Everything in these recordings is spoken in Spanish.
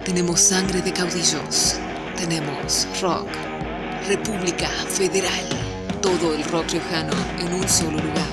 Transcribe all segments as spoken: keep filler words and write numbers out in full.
Tenemos sangre de caudillos. Tenemos rock. República Federal. Todo el rock riojano en un solo lugar.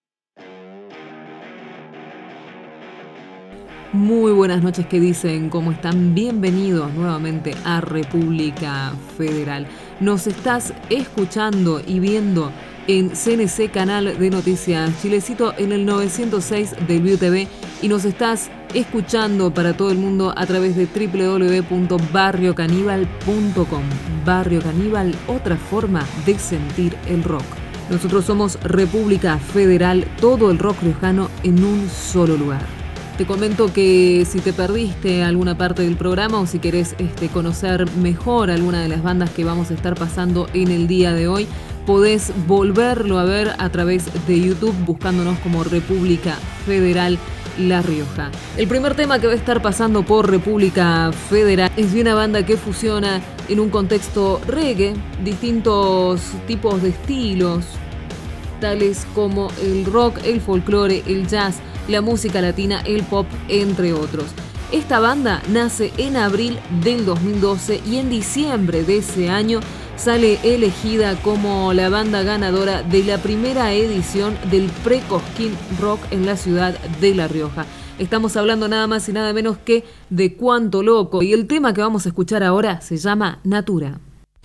Muy buenas noches, ¿qué dicen? ¿Cómo están? Bienvenidos nuevamente a República Federal. Nos estás escuchando y viendo en C N C Canal de Noticias Chilecito en el novecientos seis del Viu T V y nos estás escuchando para todo el mundo a través de doble u doble u doble u punto barrio caníbal punto com. Barrio Caníbal, otra forma de sentir el rock. Nosotros somos República Federal, todo el rock riojano en un solo lugar. Te comento que si te perdiste alguna parte del programa o si querés este, conocer mejor alguna de las bandas que vamos a estar pasando en el día de hoy, podés volverlo a ver a través de YouTube buscándonos como República Federal La Rioja. El primer tema que va a estar pasando por República Federal es de una banda que fusiona en un contexto reggae distintos tipos de estilos, tales como el rock, el folclore, el jazz, la música latina, el pop, entre otros. Esta banda nace en abril del dos mil doce y en diciembre de ese año sale elegida como la banda ganadora de la primera edición del Pre-Cosquín Rock en la ciudad de La Rioja. Estamos hablando nada más y nada menos que de Cuánto Loco. Y el tema que vamos a escuchar ahora se llama Natura.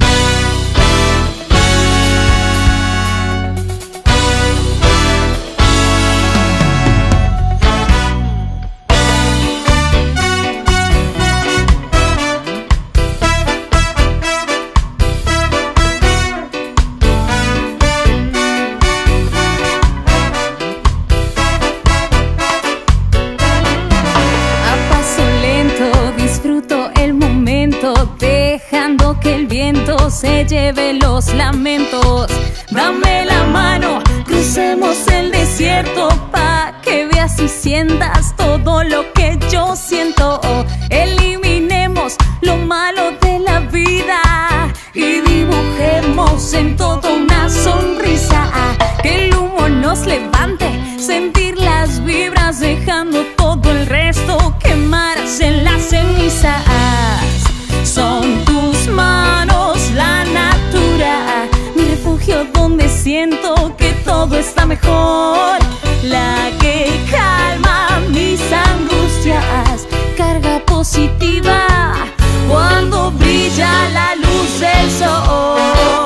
Se lleve los lamentos, dame la mano, crucemos el desierto pa' que veas y sientas todo lo que yo siento. Eliminemos lo malo de la vida y dibujemos en todo una sonrisa. Que el humo nos levante, sentir las vibras, dejando todo el resto quemarse en las cenizas. Son tus manos la natura, mi refugio donde siento que todo está mejor, la que calma mis angustias, carga positiva cuando brilla la luz del sol.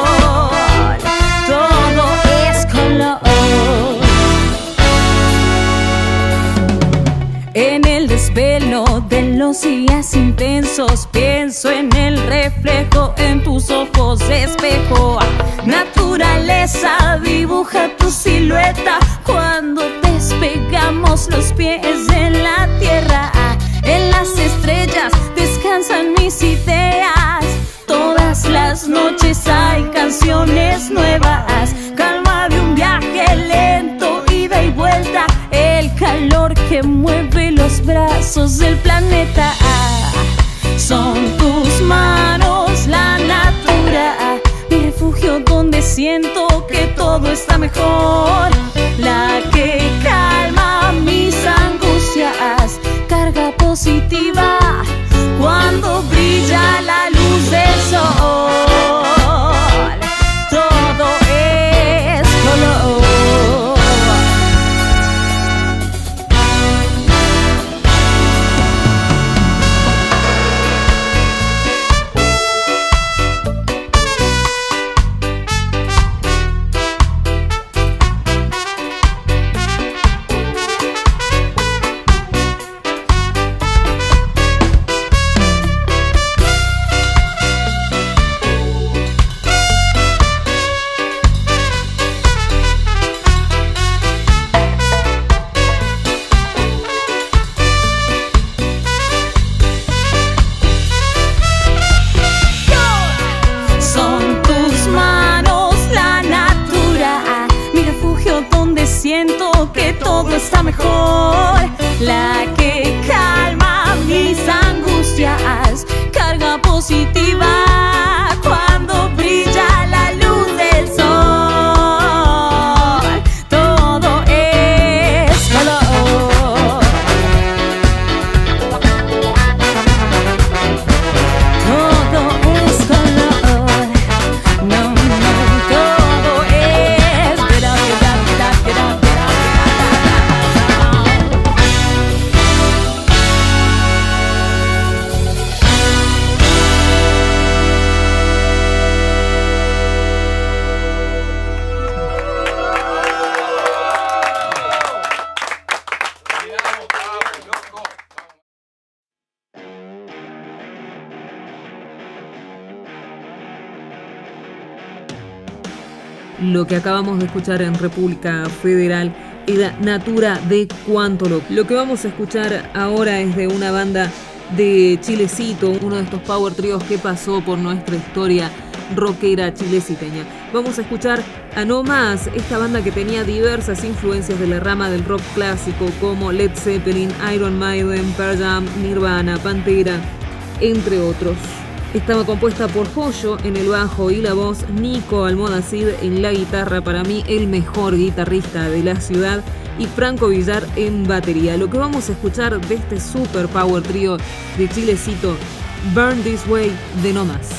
Todo es color. En el desvelo de los días intensos pienso en el reflejo en tus ojos de espejo. Naturaleza, dibuja tu silueta cuando despegamos los pies de la tierra. En las estrellas descansan mis ideas, todas las noches hay canciones nuevas. Calma de un viaje lento, ida y vuelta, el calor que mueve los brazos del planeta. Son tus manos la natura, mi refugio donde siento que todo está mejor, la que calma mis angustias, carga positiva cuando brilla la luz del sol. Todo es color. Lo que acabamos de escuchar en República Federal era Natura de Cuánto Loco. Lo que vamos a escuchar ahora es de una banda de Chilecito, uno de estos power tríos que pasó por nuestra historia rockera chileciteña. Vamos a escuchar a No Más, esta banda que tenía diversas influencias de la rama del rock clásico como Led Zeppelin, Iron Maiden, Pearl Jam, Nirvana, Pantera, entre otros. Estaba compuesta por Joyo en el bajo y la voz, Nico Almodacid en la guitarra, para mí el mejor guitarrista de la ciudad, y Franco Villar en batería. Lo que vamos a escuchar de este super power trío de Chilecito, Burn This Way de No Más.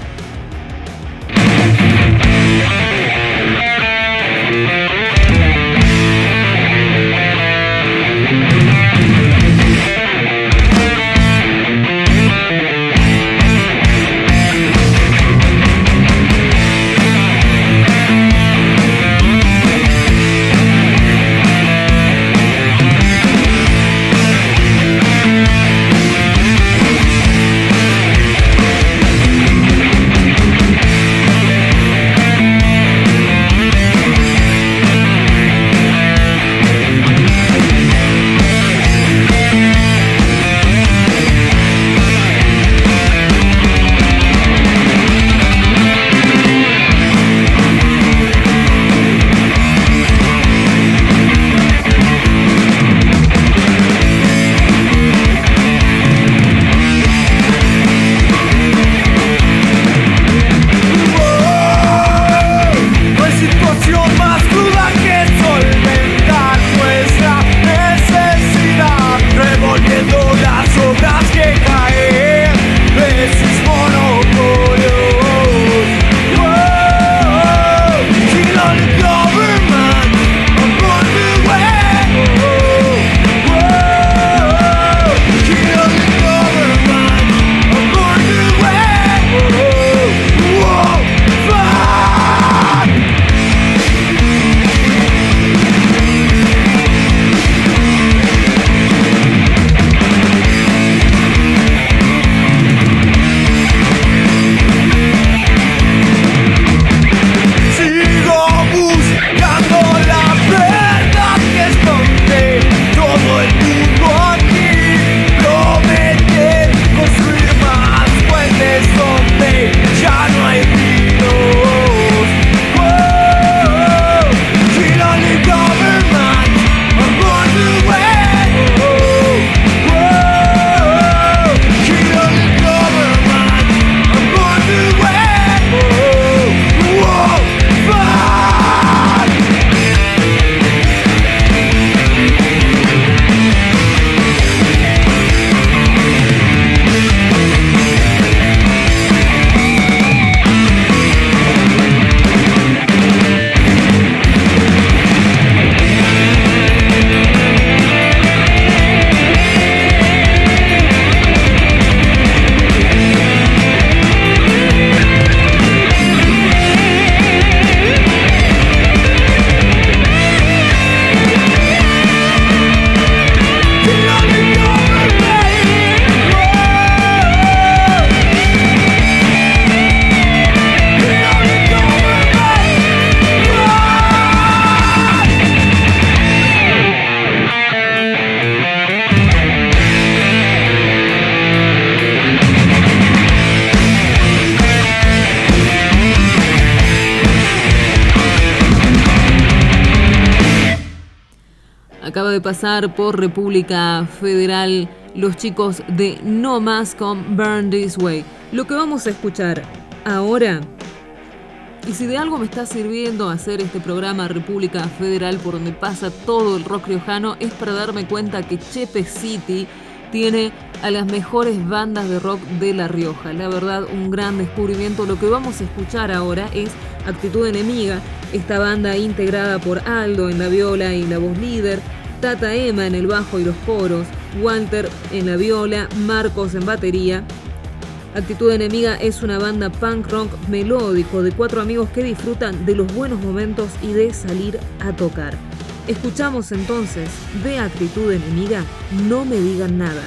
Acaba de pasar por República Federal los chicos de No Más con Burn This Way. Lo que vamos a escuchar ahora, y si de algo me está sirviendo hacer este programa República Federal por donde pasa todo el rock riojano, es para darme cuenta que Chepe City tiene a las mejores bandas de rock de La Rioja. La verdad, un gran descubrimiento. Lo que vamos a escuchar ahora es Actitud Enemiga, esta banda integrada por Aldo en la viola y la voz líder, Tata Emma en el bajo y los coros, Walter en la viola, Marcos en batería. Actitud Enemiga es una banda punk rock melódico de cuatro amigos que disfrutan de los buenos momentos y de salir a tocar. Escuchamos entonces de Acritud Enemiga, No me digan nada.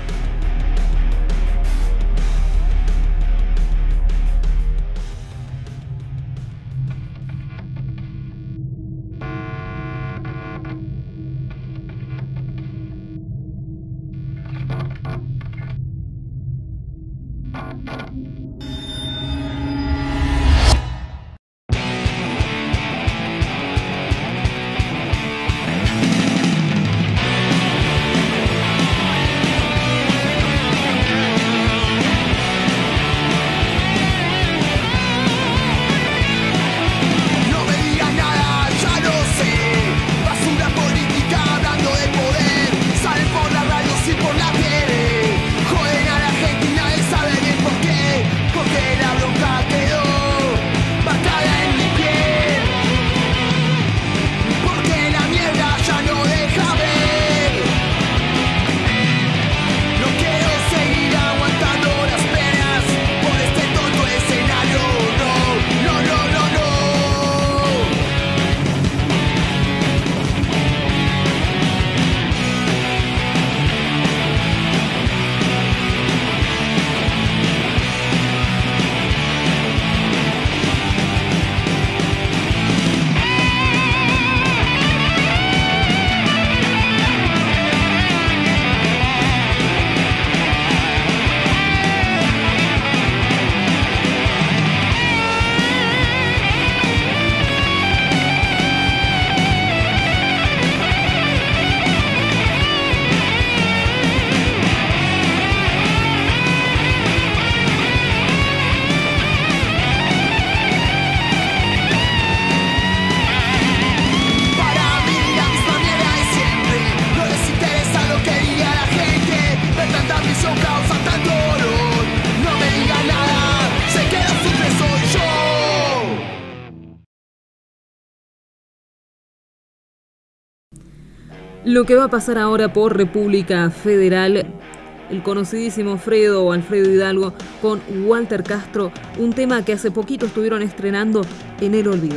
Lo que va a pasar ahora por República Federal, el conocidísimo Fredo o Alfredo Hidalgo con Walter Castro, un tema que hace poquito estuvieron estrenando en el olvido.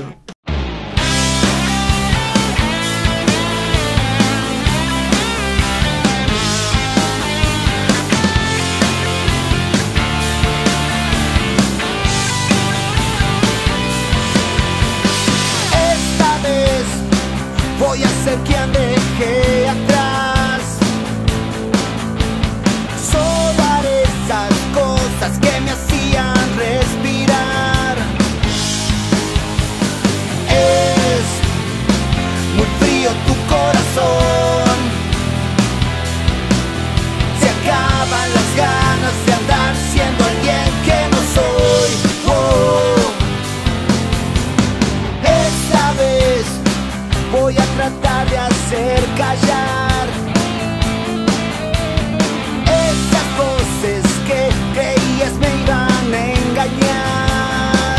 Esta vez voy a ser quien dejé atrás. Solo haré esas cosas que me hacían respirar. Es muy frío tu corazón. Se acaban las ganas de andar siendo alguien que no soy. Oh. Esta vez voy a tratar de hacer callar esas voces que creías me iban a engañar.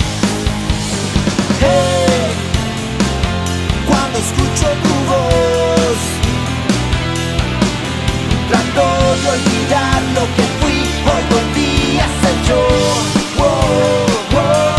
Hey, cuando escucho tu voz, trato de olvidar lo que fui, hoy volví a ser yo. Oh, oh.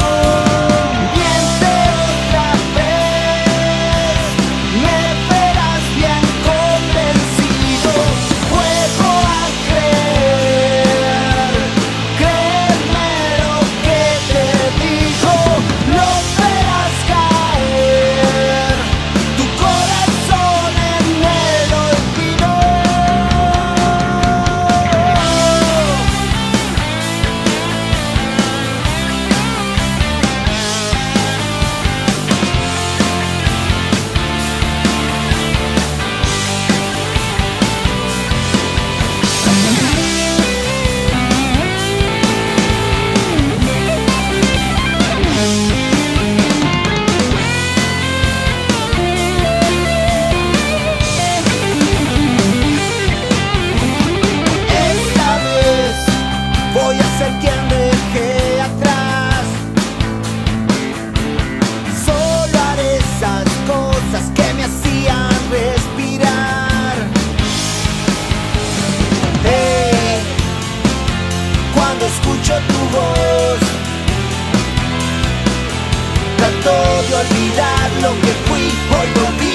Escucho tu voz, trato de olvidar lo que fui, hoy volví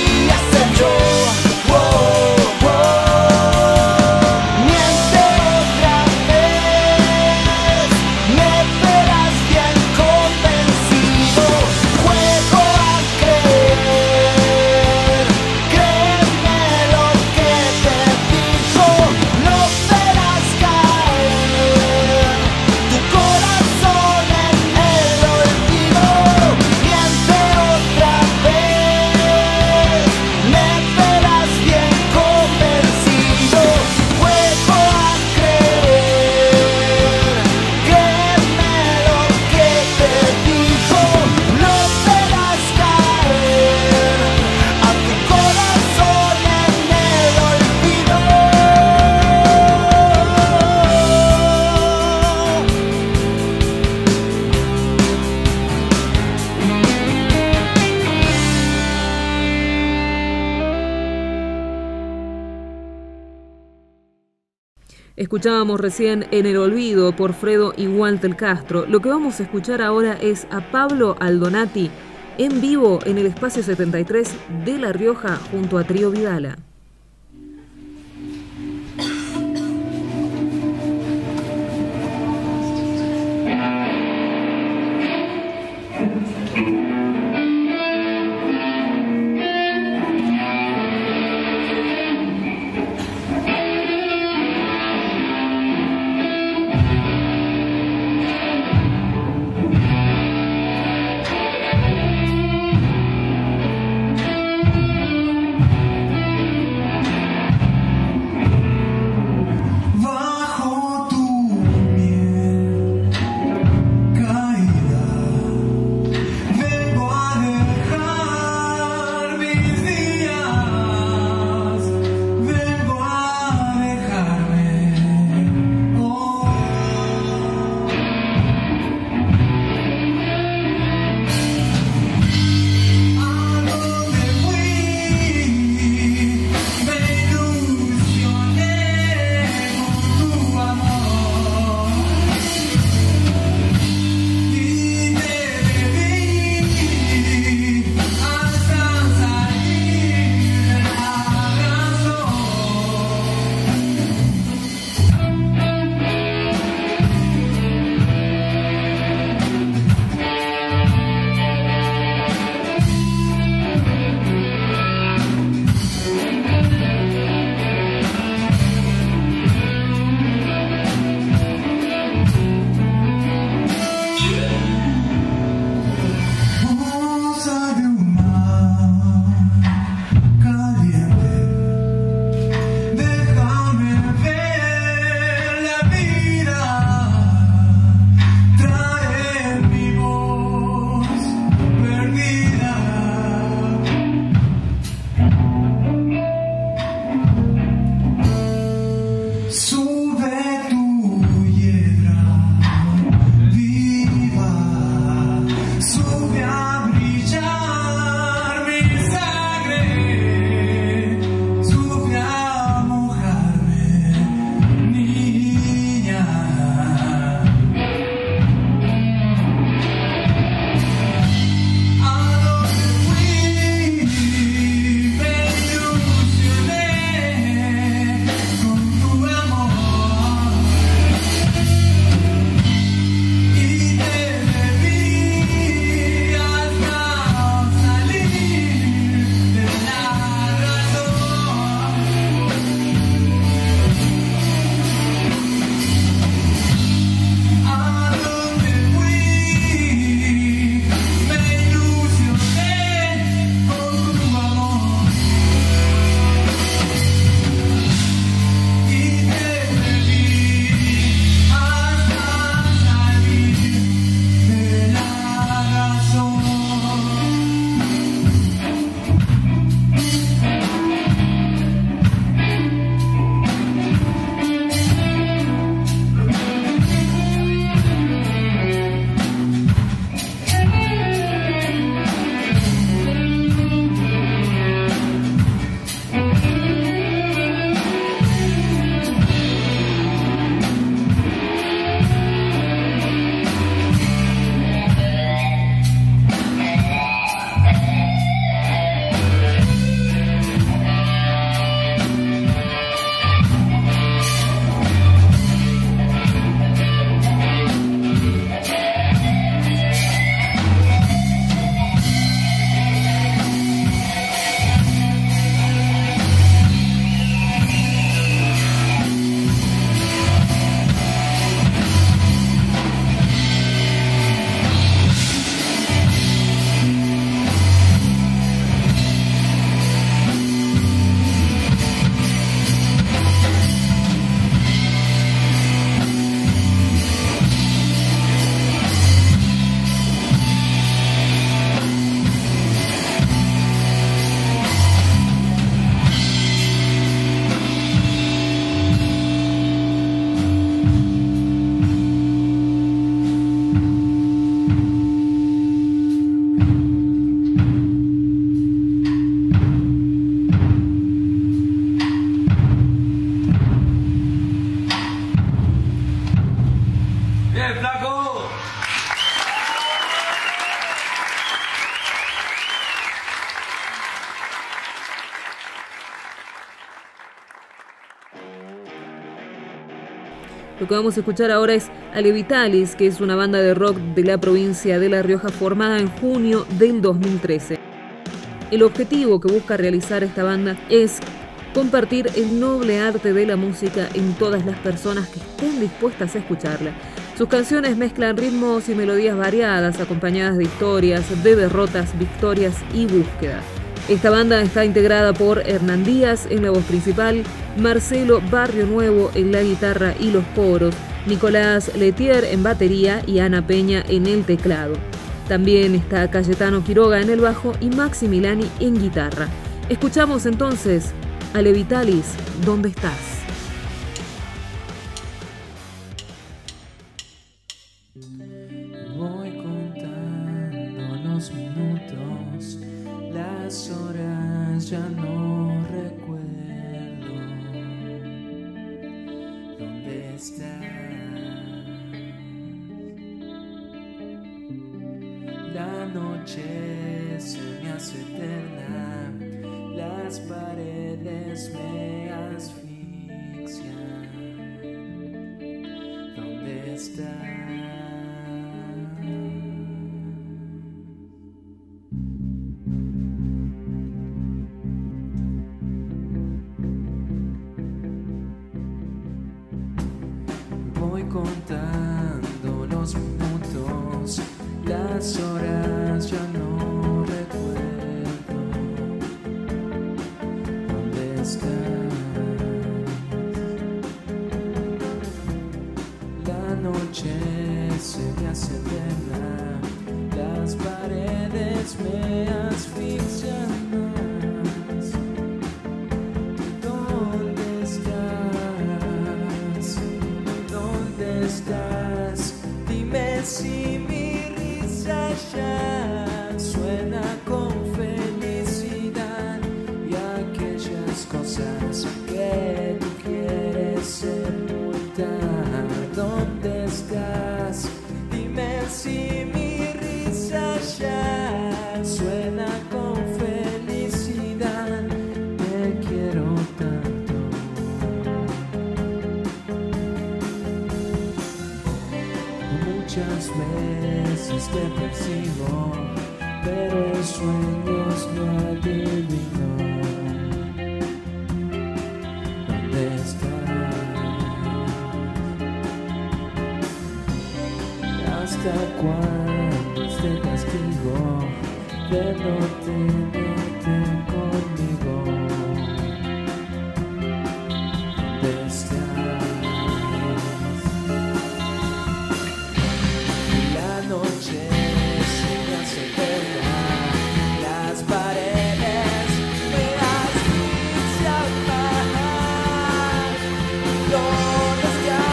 Escuchábamos recién En el Olvido por Fredo y Walter Castro. Lo que vamos a escuchar ahora es a Pablo Aldonati en vivo en el Espacio setenta y tres de La Rioja junto a Trío Vidala. Lo que vamos a escuchar ahora es Alevitalis, que es una banda de rock de la provincia de La Rioja formada en junio del dos mil trece. El objetivo que busca realizar esta banda es compartir el noble arte de la música en todas las personas que estén dispuestas a escucharla. Sus canciones mezclan ritmos y melodías variadas, acompañadas de historias, de derrotas, victorias y búsqueda. Esta banda está integrada por Hernán Díaz en la voz principal, Marcelo Barrio Nuevo en la guitarra y los coros, Nicolás Letier en batería y Ana Peña en el teclado. También está Cayetano Quiroga en el bajo y Maxi Milani en guitarra. Escuchamos entonces Alevitalis, ¿dónde estás? Voy contando los minutos, las horas ya no recuerdo. ¿Dónde estás? La noche se me hace eterna, las paredes me asfixian. ¿Dónde estás? Voy contando los minutos, las horas ya no recuerdo. ¿Dónde estás? La noche se me hace eterna, las paredes me asfixian más. ¿Dónde estás? ¿Dónde estás? Dime si mi risa ya suena con felicidad y aquellas cosas que tú quieres sepultar. ¿Dónde estás? Dime si mi risa ya suena con felicidad. Te quiero tanto. Muchas veces te persigo, pero en sueños me adivino. ¿Dónde estás? ¿Hasta cuándo este castigo de no tenerte conmigo? ¿Dónde estás? La noche se me hace eterna, las paredes me asfixian más. ¿Dónde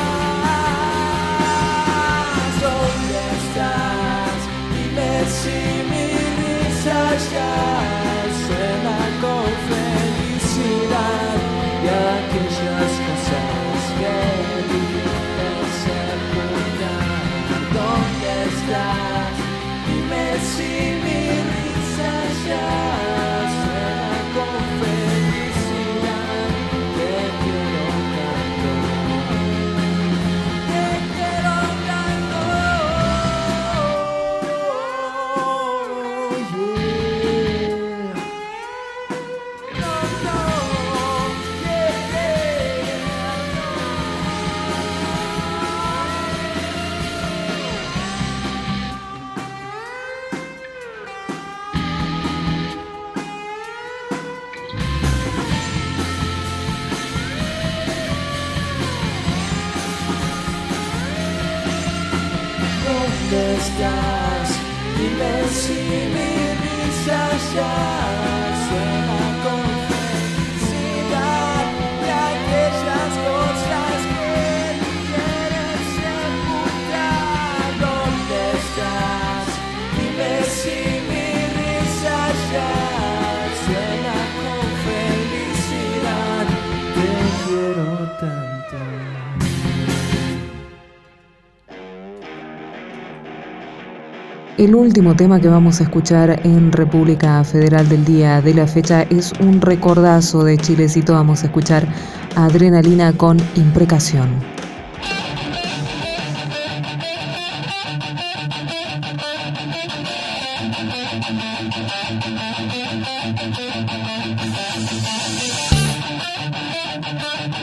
estás? ¿Dónde estás? Dime si mi risa ya suena con felicidad y aquellas cosas que vivimos sepultar. ¿Dónde estás? Dime si mi risa ya suena con felicidad. Te quiero tanto. Te quiero tanto. Yeah. No, no. Yeah, yeah. ¿Dónde estás? Dime si mi risa ya suena con felicidad y aquellas cosas que tú quieres sepultar. ¿Dónde estás? Dime si mi risa ya suena con felicidad. Te quiero tanto. El último tema que vamos a escuchar en República Federal del día de la fecha es un recordazo de Chilecito. Vamos a escuchar Adrenalina con Imprecación.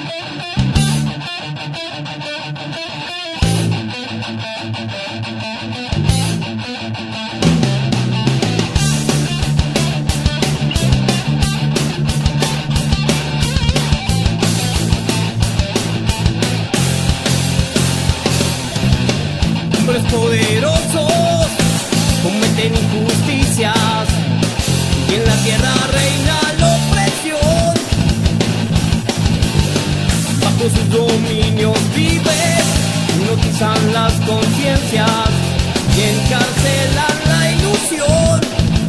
Hombres poderosos cometen injusticias y en la tierra reina la opresión. Bajo sus dominios viven, hipnotizan las conciencias y encarcelan la ilusión.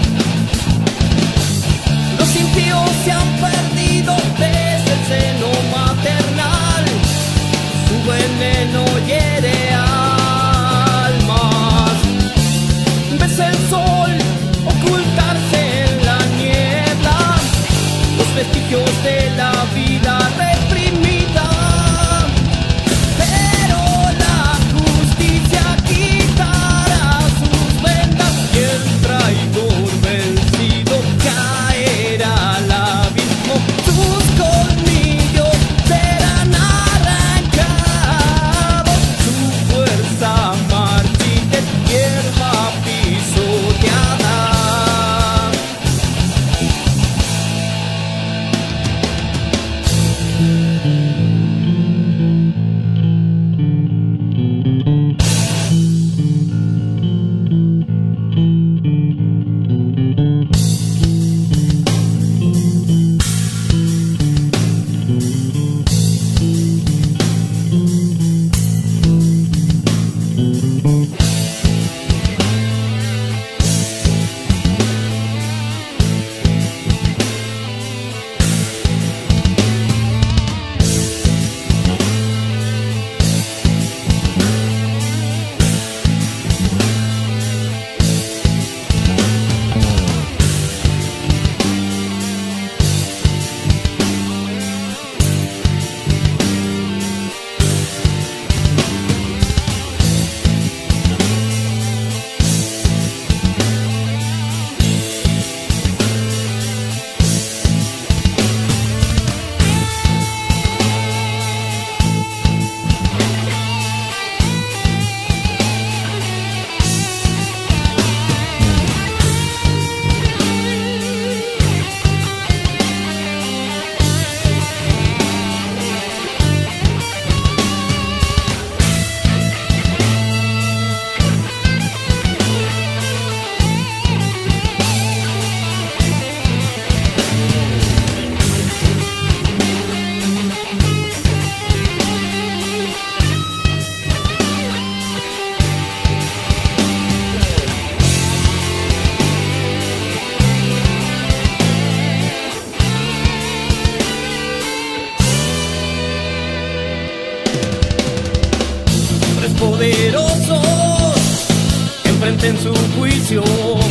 Los impíos se han perdido desde el seno maternal, su veneno hiere almas. Ves el sol ocultarse en la niebla, los vestigios de la vida reprimida. Pero la justicia quitará sus vendas y el traidor vencido caerá al abismo. Sus colmillos serán arrancados, su fuerza marchita es hierba pisoteada. Poderosos que enfrenten su juicio,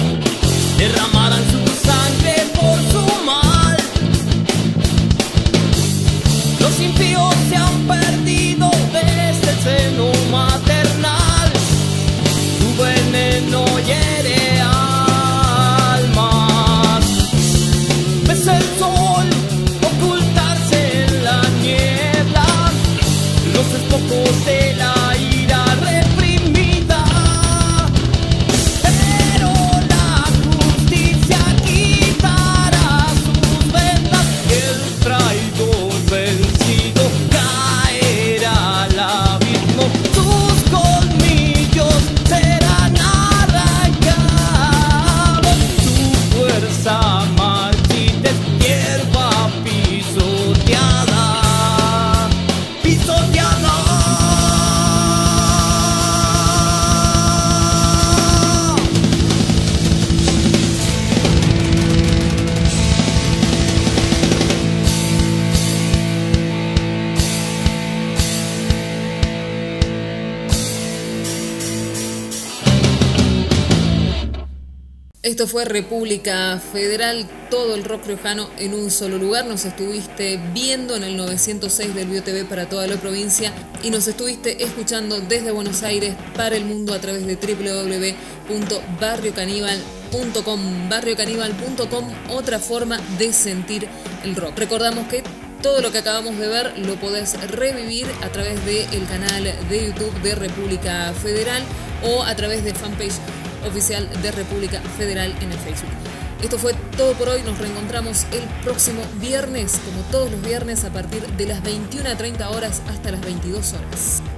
derramarán su sangre por su mal. Los impíos se han perdido desde el seno maternal, su veneno hiere almas. Ves el sol ocultarse en la niebla, los despojos de la ira reprimida. Pero la justicia quitará sus vendas y el traidor vencido caerá al abismo. Sus colmillos serán arrancados, su fuerza marchita es hierba pisoteada, pisoteada. Esto fue República Federal, todo el rock riojano en un solo lugar. Nos estuviste viendo en el novecientos seis del Bio T V para toda la provincia y nos estuviste escuchando desde Buenos Aires para el mundo a través de doble u doble u doble u punto barrio caníbal punto com. barrio caníbal punto com, otra forma de sentir el rock. Recordamos que Todo lo que acabamos de ver lo podés revivir a través del canal de YouTube de República Federal o a través de fanpage oficial de República Federal en el Facebook. Esto fue todo por hoy. Nos reencontramos el próximo viernes, como todos los viernes, a partir de las veintiuna treinta horas hasta las veintidós horas.